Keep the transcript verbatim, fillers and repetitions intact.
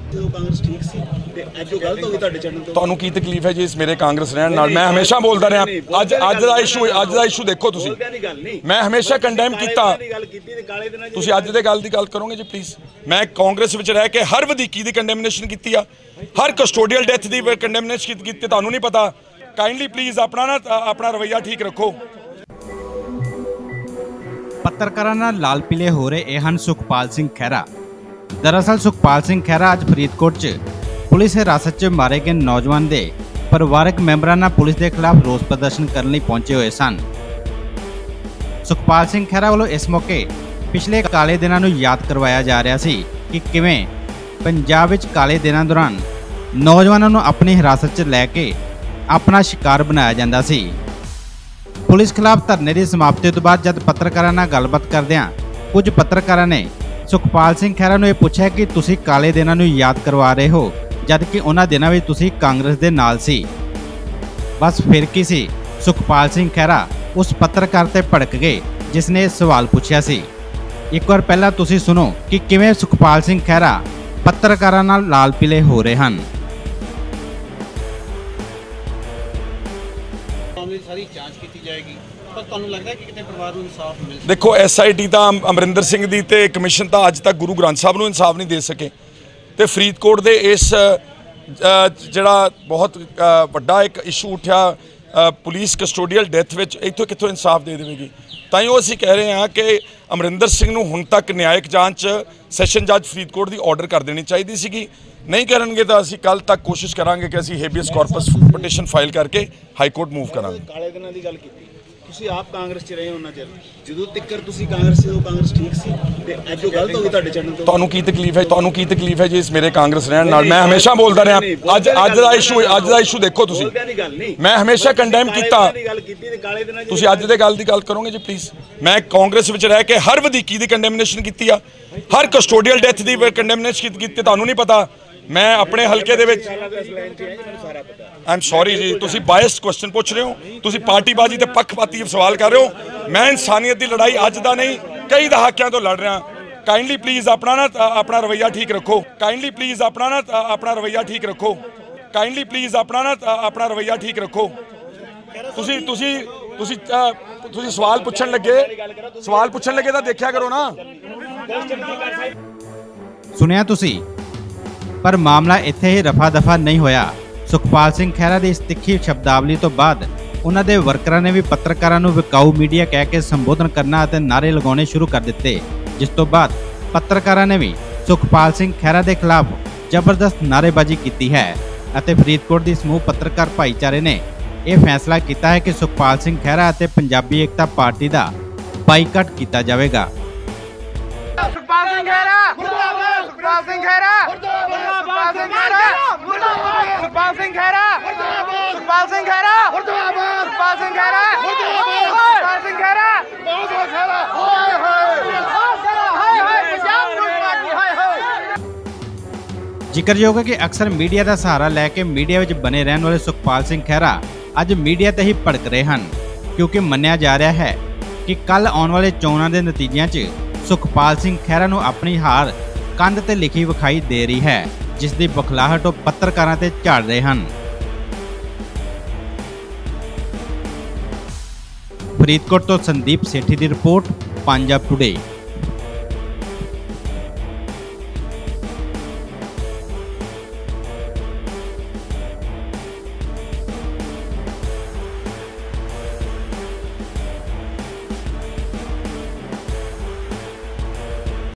ਕਾਂਗਰਸ ਠੀਕ ਸੀ ਤੇ ਅੱਜ ਉਹ ਗਲਤ ਹੋ ਗਈ ਤੁਹਾਡੇ ਚੜਨ ਤੋਂ। ਤੁਹਾਨੂੰ ਕੀ ਤਕਲੀਫ ਹੈ ਜੀ ਇਸ ਮੇਰੇ ਕਾਂਗਰਸ ਰਹਿਣ ਨਾਲ? ਮੈਂ ਹਮੇਸ਼ਾ ਬੋਲਦਾ ਰਿਹਾ। ਅੱਜ ਅੱਜ ਦਾ ਇਸ਼ੂ ਅੱਜ ਦਾ ਇਸ਼ੂ ਦੇਖੋ ਤੁਸੀਂ, ਮੈਂ ਹਮੇਸ਼ਾ ਕੰਡੈਮ ਕੀਤਾ। ਤੁਸੀਂ ਅੱਜ ਦੇ ਗੱਲ ਦੀ ਗੱਲ ਕਰੋਗੇ ਜੀ ਪਲੀਜ਼? ਮੈਂ ਕਾਂਗਰਸ ਵਿੱਚ ਰਹਿ ਕੇ ਹਰ ਵਧੀਕੀ ਦੀ ਕੰਡੈਮਨੇਸ਼ਨ ਕੀਤੀ ਆ, ਹਰ ਕਸਟੋਡੀਅਲ ਡੈਥ ਦੀ ਕੰਡੈਮਨੇਸ਼ਨ ਕੀਤੀ। ਤੁਹਾਨੂੰ ਨਹੀਂ ਪਤਾ? ਕਾਈਂਡਲੀ ਪਲੀਜ਼ ਆਪਣਾ ਨਾ ਆਪਣਾ ਰਵੱਈਆ ਠੀਕ ਰੱਖੋ। ਪੱਤਰਕਾਰਾਂ ਨਾਲ ਲਾਲ ਪੀਲੇ ਹੋ ਰਹੇ ਇਹ ਹਨ ਸੁਖਪਾਲ ਸਿੰਘ ਖਹਿਰਾ। ਦਰਅਸਲ ਸੁਖਪਾਲ ਸਿੰਘ ਖਹਿਰਾ ਅੱਜ ਫਰੀਦਕੋਟ 'ਚ ਪੁਲਿਸ ਹਿਰਾਸਤ 'ਚ ਮਾਰੇ ਗਏ ਨੌਜਵਾਨ ਦੇ ਪਰਿਵਾਰਕ ਮੈਂਬਰਾਂ ਨਾਲ ਪੁਲਿਸ ਦੇ ਖਿਲਾਫ ਰੋਸ ਪ੍ਰਦਰਸ਼ਨ ਕਰਨ ਲਈ ਪਹੁੰਚੇ ਹੋਏ ਸਨ। ਸੁਖਪਾਲ ਸਿੰਘ ਖਹਿਰਾ ਵੱਲੋਂ ਇਸ ਮੌਕੇ ਪਿਛਲੇ ਕਾਲੇ ਦਿਨਾਂ ਨੂੰ ਯਾਦ ਕਰਵਾਇਆ ਜਾ ਰਿਹਾ ਸੀ ਕਿ ਕਿਵੇਂ ਪੰਜਾਬ ਵਿੱਚ ਕਾਲੇ ਦਿਨਾਂ ਦੌਰਾਨ ਨੌਜਵਾਨਾਂ ਨੂੰ ਆਪਣੀ ਹਿਰਾਸਤ 'ਚ ਲੈ ਕੇ ਆਪਣਾ ਸ਼ਿਕਾਰ ਬਣਾਇਆ ਜਾਂਦਾ ਸੀ। ਪੁਲਿਸ ਖਿਲਾਫ ਧਰਨੇ ਦੀ ਸਮਾਪਤੀ ਤੋਂ ਬਾਅਦ ਜਦ ਪੱਤਰਕਾਰਾਂ ਨਾਲ ਗੱਲਬਾਤ ਕਰਦਿਆਂ ਕੁਝ ਪੱਤਰਕਾਰਾਂ ਨੇ ਸੁਖਪਾਲ ਸਿੰਘ ਖਹਿਰਾ ਨੂੰ ਇਹ ਪੁੱਛਿਆ ਕਿ ਤੁਸੀਂ ਕਾਲੇ ਦਿਨਾਂ ਨੂੰ ਯਾਦ ਕਰਵਾ ਰਹੇ ਹੋ ਜਦ ਕਿ ਉਹਨਾਂ ਦਿਨਾਂ ਵਿੱਚ ਤੁਸੀਂ ਕਾਂਗਰਸ ਦੇ ਨਾਲ ਸੀ। ਬਸ ਫਿਰ ਕੀ ਸੀ, ਸੁਖਪਾਲ ਸਿੰਘ ਖਹਿਰਾ ਉਸ ਪੱਤਰਕਾਰ ਤੇ ਭੜਕ ਗਏ ਜਿਸ ਨੇ ਇਹ ਸਵਾਲ ਪੁੱਛਿਆ ਸੀ। ਇੱਕ ਵਾਰ ਪਹਿਲਾਂ ਤੁਸੀਂ ਸੁਣੋ ਕਿ ਕਿਵੇਂ ਸੁਖਪਾਲ ਸਿੰਘ ਖਹਿਰਾ ਪੱਤਰਕਾਰਾਂ ਨਾਲ ਲਾਲ ਪੀਲੇ ਹੋ ਰਹੇ ਹਨ। ਸਾਰੀ ਜਾਂਚ ਕੀਤੀ ਜਾਏਗੀ ਪਰ ਤੁਹਾਨੂੰ ਲੱਗਦਾ ਕਿ ਕਿਤੇ ਪਰਿਵਾਰ ਨੂੰ ਇਨਸਾਫ ਮਿਲ ਸਕਦਾ? ਦੇਖੋ ਐਸ ਆਈ ਟੀ ਤਾਂ ਅਮਰਿੰਦਰ ਸਿੰਘ ਦੀ ਤੇ ਕਮਿਸ਼ਨ ਤਾਂ ਅੱਜ ਤੱਕ ਗੁਰੂ ਗ੍ਰੰਥ ਸਾਹਿਬ ਨੂੰ ਇਨਸਾਫ ਨਹੀਂ ਦੇ ਸਕੇ ਤੇ ਫਰੀਦਕੋਟ ਦੇ ਇਸ ਜਿਹੜਾ ਬਹੁਤ ਵੱਡਾ ਇੱਕ ਇਸ਼ੂ ਉੱਠਿਆ ਪੁਲਿਸ ਕਸਟੋਡੀਅਲ ਡੈਥ ਵਿੱਚ ਇੱਥੋਂ ਕਿੱਥੋਂ ਇਨਸਾਫ ਦੇ ਦੇਵੇਗੀ? ਤਾਂ ਹੀ ਉਹ ਅਸੀਂ ਕਹਿ ਰਹੇ ਹਾਂ ਕਿ ਅਮਰਿੰਦਰ ਸਿੰਘ ਨੂੰ ਹੁਣ ਤੱਕ ਨਿਆਇਕ ਜਾਂਚ ਸੈਸ਼ਨ ਜੱਜ ਫਰੀਦਕੋਟ ਦੀ ਆਰਡਰ ਕਰ ਦੇਣੀ ਚਾਹੀਦੀ ਸੀਗੀ। ਨਹੀਂ ਕਰਨਗੇ ਤਾਂ ਅਸੀਂ ਕੱਲ ਤੱਕ ਕੋਸ਼ਿਸ਼ ਕਰਾਂਗੇ ਕਿ ਅਸੀਂ ਹੇਬੀਅਸ ਕਾਰਪਸ ਪਟੀਸ਼ਨ ਫਾਈਲ ਕਰਕੇ ਹਾਈ ਕੋਰਟ ਮੂਵ ਕਰਾਂਗੇ। ਕਾਲੇ ਦਿਨਾਂ ਦੀ ਗੱਲ ਕੀਤੀ, ਤੁਸੀਂ ਆਪ ਕਾਂਗਰਸ 'ਚ ਰਹੇ ਹੋ ਉਹਨਾਂ ਚਿਰ, ਜਦੋਂ ਤੱਕ ਤੁਸੀਂ ਕਾਂਗਰਸ ਸੀ ਉਹ ਕਾਂਗਰਸ ਠੀਕ ਸੀ ਤੇ ਅੱਜ ਉਹ ਗਲਤ ਹੋ ਗਈ ਤੁਹਾਡੇ ਚੜਨ ਤੋਂ। ਤੁਹਾਨੂੰ ਕੀ ਤਕਲੀਫ ਹੈ? ਤੁਹਾਨੂੰ ਕੀ ਤਕਲੀਫ ਹੈ ਜੀ ਇਸ ਮੇਰੇ ਕਾਂਗਰਸ ਰਹਿਣ ਨਾਲ? ਮੈਂ ਹਮੇਸ਼ਾ ਬੋਲਦਾ ਰਿਹਾ। ਅੱਜ ਅੱਜ ਦਾ ਇਸ਼ੂ ਅੱਜ ਦਾ ਇਸ਼ੂ ਦੇਖੋ ਤੁਸੀਂ, ਮੈਂ ਹਮੇਸ਼ਾ ਕੰਡੈਮ ਕੀਤਾ। ਤੁਸੀਂ ਅੱਜ ਦੇ ਗੱਲ ਦੀ ਗੱਲ ਕਰੋਗੇ ਜੀ ਪਲੀਜ਼? ਮੈਂ ਕਾਂਗਰਸ ਵਿੱਚ ਰਹਿ ਕੇ ਹਰ ਵਧੀਕੀ ਦੀ ਕੰਡੈਮਨੇਸ਼ਨ ਕੀਤੀ ਆ, ਹਰ ਕਸਟੋਡੀਅਲ ਡੈਥ ਦੀ ਕੰਡੈਮਨੇਸ਼ਨ ਕੀਤੀ। ਤੁਹਾਨੂੰ ਨਹੀਂ ਪਤਾ? ਮੈਂ ਆਪਣੇ ਹਲਕੇ ਦੇ ਵਿੱਚ ਆਈ ਐਮ ਸੌਰੀ ਜੀ, ਤੁਸੀਂ ਬਾਇਸਡ ਕੁਐਸਚਨ ਪੁੱਛ ਰਹੇ ਹੋ, ਤੁਸੀਂ ਪਾਰਟੀਬਾਜ਼ੀ ਤੇ ਪੱਖਪਾਤੀ ਸਵਾਲ ਕਰ ਰਹੇ ਹੋ। ਮੈਂ ਇਨਸਾਨੀਅਤ ਦੀ ਲੜਾਈ ਅੱਜ ਦਾ ਨਹੀਂ ਕਈ ਦਹਾਕਿਆਂ ਤੋਂ ਲੜ ਰਿਹਾ। ਕਾਈਂਡਲੀ ਪਲੀਜ਼ ਆਪਣਾ ਨਾ ਆਪਣਾ ਰਵੱਈਆ ਠੀਕ ਰੱਖੋ। ਕਾਈਂਡਲੀ ਪਲੀਜ਼ ਆਪਣਾ ਨਾ ਆਪਣਾ ਰਵੱਈਆ ਠੀਕ ਰੱਖੋ। ਕਾਈਂਡਲੀ ਪਲੀਜ਼ ਆਪਣਾ ਨਾ ਆਪਣਾ ਰਵੱਈਆ ਠੀਕ ਰੱਖੋ। ਤੁਸੀਂ ਤੁਸੀਂ ਤੁਸੀਂ ਤੁਸੀਂ ਸਵਾਲ ਪੁੱਛਣ ਲੱਗੇ ਸਵਾਲ ਪੁੱਛਣ ਲੱਗੇ ਤਾਂ ਦੇਖਿਆ ਕਰੋ ਨਾ। ਸੁਣਿਆ ਤੁਸੀਂ? ਪਰ ਮਾਮਲਾ ਇੱਥੇ ਹੀ ਰਫਾ ਦਫਾ ਨਹੀਂ ਹੋਇਆ। ਸੁਖਪਾਲ ਸਿੰਘ ਖਹਿਰਾ ਦੀ ਇਸ ਤਿੱਖੀ ਸ਼ਬਦਾਵਲੀ ਤੋਂ ਬਾਅਦ ਉਹਨਾਂ ਦੇ ਵਰਕਰਾਂ ਨੇ ਵੀ ਪੱਤਰਕਾਰਾਂ ਨੂੰ ਵਿਕਾਊ ਮੀਡੀਆ ਕਹਿ ਕੇ ਸੰਬੋਧਨ ਕਰਨਾ ਅਤੇ ਨਾਅਰੇ ਲਗਾਉਣੇ ਸ਼ੁਰੂ ਕਰ ਦਿੱਤੇ, ਜਿਸ ਤੋਂ ਬਾਅਦ ਪੱਤਰਕਾਰਾਂ ਨੇ ਵੀ ਸੁਖਪਾਲ ਸਿੰਘ ਖਹਿਰਾ ਦੇ ਖਿਲਾਫ ਜ਼ਬਰਦਸਤ ਨਾਅਰੇਬਾਜ਼ੀ ਕੀਤੀ ਹੈ ਅਤੇ ਫਰੀਦਕੋਟ ਦੀ ਸਮੂਹ ਪੱਤਰਕਾਰ ਭਾਈਚਾਰੇ ਨੇ ਇਹ ਫੈਸਲਾ ਕੀਤਾ ਹੈ ਕਿ ਸੁਖਪਾਲ ਸਿੰਘ ਖਹਿਰਾ ਅਤੇ ਪੰਜਾਬੀ ਏਕਤਾ ਪਾਰਟੀ ਦਾ ਬਾਈਕਾਟ ਕੀਤਾ ਜਾਵੇਗਾ। ਸੁਖਪਾਲ ਸਿੰਘ ਖਹਿਰਾ ਮੁਰਦਾਬਾਦ, ਸੁਖਪਾਲ ਸਿੰਘ ਖਹਿਰਾ ਮੁਰਦਾਬਾਦ, ਸੁਖਪਾਲ ਸਿੰਘ ਖਹਿਰਾ ਮੁਰਦਾਬਾਦ, ਸੁਖਪਾਲ ਸਿੰਘ ਖਹਿਰਾ ਮੁਰਦਾਬਾਦ, ਸੁਖਪਾਲ ਸਿੰਘ ਖਹਿਰਾ ਮੁਰਦਾਬਾਦ, ਸੁਖਪਾਲ ਸਿੰਘ ਖਹਿਰਾ ਮੁਰਦਾਬਾਦ, ਸੁਖਪਾਲ ਸਿੰਘ ਖਹਿਰਾ ਬਹੁਤ ਬਹੁਤ ਖਹਿਰਾ ਹਾਏ ਹਾਏ ਹਾਏ ਹਾਏ ਪੰਜਾਬ ਨੂੰ ਪਾਰਟੀ ਹਾਏ ਹਾਏ। ਜ਼ਿਕਰਯੋਗ ਹੈ ਕਿ ਅਕਸਰ ਮੀਡੀਆ ਦਾ ਸਹਾਰਾ ਲੈ ਕੇ ਮੀਡੀਆ ਵਿੱਚ ਬਣੇ ਰਹਿਣ ਵਾਲੇ ਸੁਖਪਾਲ ਸਿੰਘ ਖਹਿਰਾ ਅੱਜ ਮੀਡੀਆ ਤੇ ਹੀ ਭੜਕ ਰਹੇ ਹਨ, ਕਿਉਂਕਿ ਮੰਨਿਆ ਜਾ ਰਿਹਾ ਹੈ ਕਿ ਕੱਲ ਆਉਣ ਵਾਲੇ ਚੋਣਾਂ ਦੇ ਨਤੀਜਿਆਂ 'ਚ ਸੁਖਪਾਲ ਸਿੰਘ ਖਹਿਰਾ ਨੂੰ ਆਪਣੀ ਹਾਰ ਕੰਧ ਤੇ ਲਿਖੀ ਵਿਖਾਈ ਦੇ ਰਹੀ ਹੈ, ਜਿਸ ਦੀ ਬਖਲਾਹਟ ਉਹ ਪੱਤਰਕਾਰਾਂ ਤੇ ਝਾੜ ਰਹੇ ਹਨ। ਫਰੀਦਕੋਟ ਤੋਂ ਸੰਦੀਪ ਸੇਠੀ ਦੀ ਰਿਪੋਰਟ, ਪੰਜਾਬ ਟੁਡੇ।